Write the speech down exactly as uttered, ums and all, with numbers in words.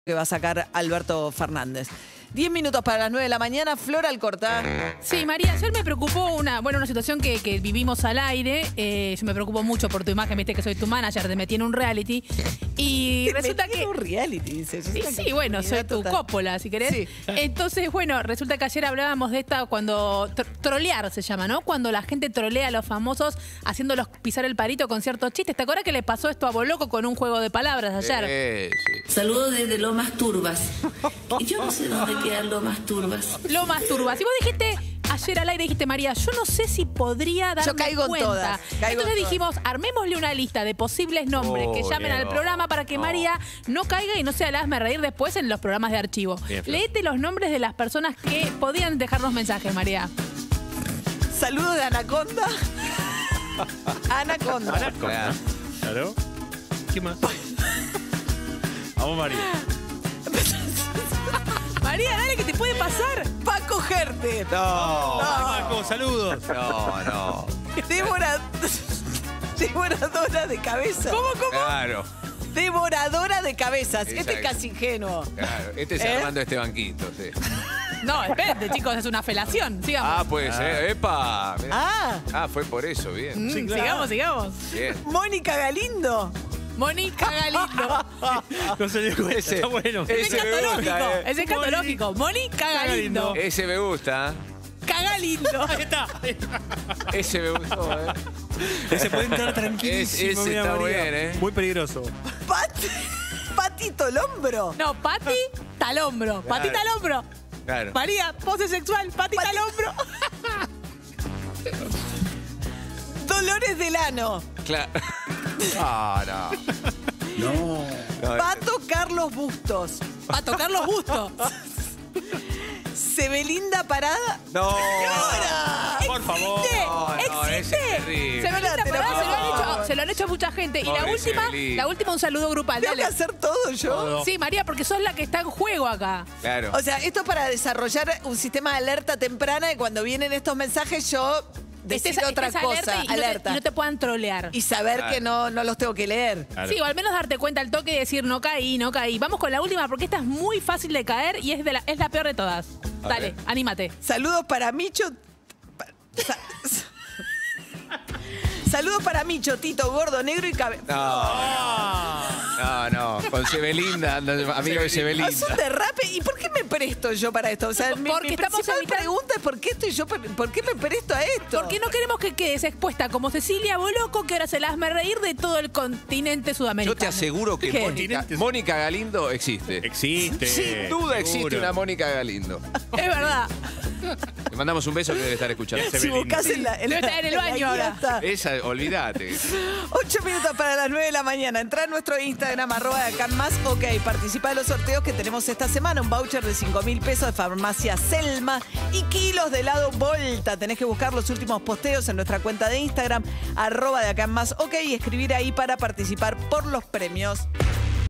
que va a sacar Alberto Fernández. Diez minutos para las nueve de la mañana, Flor Alcorta. Sí, María, ayer me preocupó una, bueno, una situación que, que vivimos al aire. Eh, yo me preocupo mucho por tu imagen, viste que soy tu manager, te metí en un reality. Y Te resulta metí que... en un reality, dice. Sí, sí, bueno, soy tu total. cópola, si querés. Sí. Entonces, bueno, resulta que ayer hablábamos de esta cuando... tro- trolear se llama, ¿no? Cuando la gente trolea a los famosos haciéndolos pisar el palito con ciertos chistes. ¿Te acuerdas que le pasó esto a Boloco con un juego de palabras ayer? Sí, sí. Saludos desde Lomas Turbas. Y yo no sé dónde quedan Lomas Turbas. Lomas Turbas. Y vos dijiste ayer al aire, dijiste, María, yo no sé si podría darme Yo caigo en cuenta. todas, caigo Entonces en dijimos, armémosle una lista de posibles nombres Oh, que llamen bien. al programa para que No. María no caiga y no sea el hazme reír después en los programas de archivo. Bien, Flor. Léete los nombres de las personas que podían dejarnos mensajes, María. Saludos de Anaconda. Anaconda. Claro. Claro. ¿Qué más? Vamos, María. María, dale, que te puede pasar. Paco Gerte. No, Paco, saludos. no, no. Devora- Devoradora de cabezas. ¿Cómo, cómo? Claro, Devoradora de cabezas. Este es Exacto. casi ingenuo. claro. Este es ¿Eh? Armando este banquito, sí. No, espérate, chicos, es una felación. Sigamos. Ah, puede ser. ¡Epa! Mirá. Ah, Ah, fue por eso, bien. Mm, sí, claro. Sigamos, sigamos. Bien. Mónica Galindo. Mónica Galindo. No se dio cuenta. Ese- Está bueno. ese- Es me escatológico. gusta, eh. Es escatológico. Mónica Galindo. Ese me gusta. Cagalindo. Ahí está. Ese me gustó, ¿eh? Ese puede entrar tranquilísimo. Ese- ese mira, está María. muy bien, ¿eh? Muy peligroso. Pat Patito Lombro. No, Pati Talombro. Pati Claro. Talombro. Claro. María, pose sexual, Pati Pati- Talombro. Dolores Delano. Claro. Ah, no. No. No. Pato Carlos Bustos. A tocar los gustos. Sebelinda Parada. No. Por favor. ¿Existe? No, no, ese es ¿Existe? terrible. Sebelinda Te lo Parada, se lo, han puedo- hecho, se lo han hecho a mucha gente. Y la Pobre última, Sebelinda. la última, un saludo grupal. Tengo que Dale. hacer todo yo. Todo. Sí, María, porque sos la que está en juego acá. Claro. O sea, esto es para desarrollar un sistema de alerta temprana y cuando vienen estos mensajes yo decir Estés- otra estés cosa, alerta y, no te- alerta. y no te puedan trolear. Y saber Claro. que no, no los tengo que leer. Claro. Sí, o al menos darte cuenta al toque y decir no caí, no caí. Vamos con la última porque esta es muy fácil de caer y es, de la, es la peor de todas. A Dale, ver. anímate. Saludos para Micho. pa- sa- Saludos para Micho, Tito, Gordo, Negro y Cabe. No. No, no. Con Sebelinda, amigo de Sebelinda. Es un derrape. ¿Y por qué me presto yo para esto? O sea, mi, Porque mi estamos principal evitando- pregunta es ¿por qué estoy yo, per- por qué me presto a esto? Porque no queremos que quedes expuesta como Cecilia Boloco, que ahora se la hazme reír de todo el continente sudamericano. Yo te aseguro que ¿Qué? Mónica, Mónica Galindo existe. Existe. Sin duda existe seguro. una Mónica Galindo. Es verdad. Le mandamos un beso que debe estar escuchando. Si Sebelinda. buscas en la, en Debe la- estar en el la baño guía ahora. está. Esa, olvídate. Ocho minutos para las nueve de la mañana. Entra en nuestro Instagram, arroba de acá en más. Ok, participa de los sorteos que tenemos esta semana. Un voucher de cinco mil pesos de Farmacia Selma y kilos de helado Volta. Tenés que buscar los últimos posteos en nuestra cuenta de Instagram, arroba de acá en más. Ok, y escribir ahí para participar por los premios.